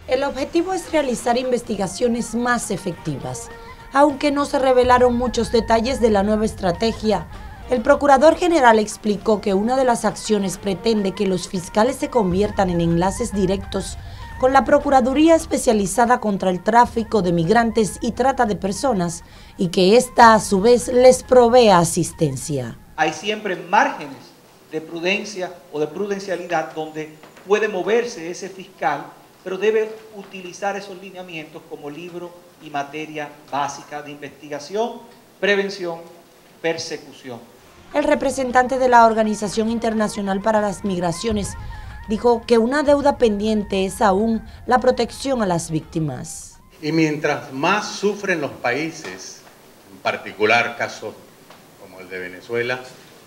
El objetivo es realizar investigaciones más efectivas. Aunque no se revelaron muchos detalles de la nueva estrategia, el Procurador General explicó que una de las acciones pretende que los fiscales se conviertan en enlaces directos con la Procuraduría especializada contra el tráfico de migrantes y trata de personas y que ésta a su vez les provea asistencia. Hay siempre márgenes de prudencia o de prudencialidad donde puede moverse ese fiscal, pero debe utilizar esos lineamientos como libro y materia básica de investigación, prevención, persecución. El representante de la Organización Internacional para las Migraciones dijo que una deuda pendiente es aún la protección a las víctimas. Y mientras más sufren los países, en particular casos como el de Venezuela,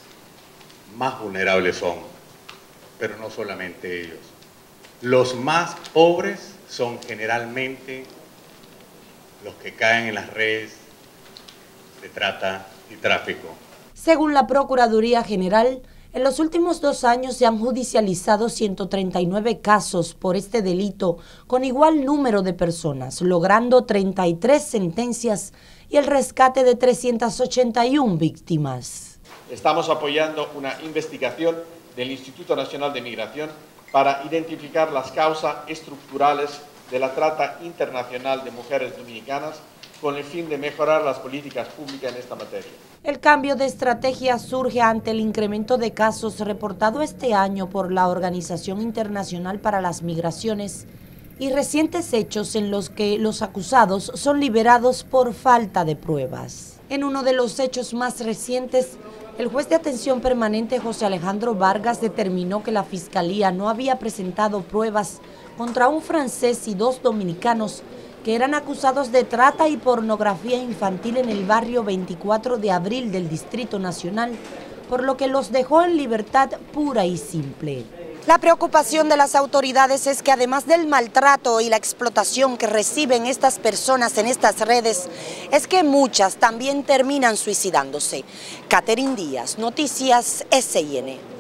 más vulnerables son, pero no solamente ellos. Los más pobres son generalmente los que caen en las redes de trata y tráfico. Según la Procuraduría General, en los últimos 2 años se han judicializado 139 casos por este delito con igual número de personas, logrando 33 sentencias y el rescate de 381 víctimas. Estamos apoyando una investigación del Instituto Nacional de Migración para identificar las causas estructurales de la trata internacional de mujeres dominicanas con el fin de mejorar las políticas públicas en esta materia. El cambio de estrategia surge ante el incremento de casos reportado este año por la Organización Internacional para las Migraciones y recientes hechos en los que los acusados son liberados por falta de pruebas. En uno de los hechos más recientes, el juez de atención permanente José Alejandro Vargas determinó que la Fiscalía no había presentado pruebas contra un francés y 2 dominicanos que eran acusados de trata y pornografía infantil en el barrio 24 de abril del Distrito Nacional, por lo que los dejó en libertad pura y simple. La preocupación de las autoridades es que además del maltrato y la explotación que reciben estas personas en estas redes, es que muchas también terminan suicidándose. Catherine Díaz, Noticias SIN.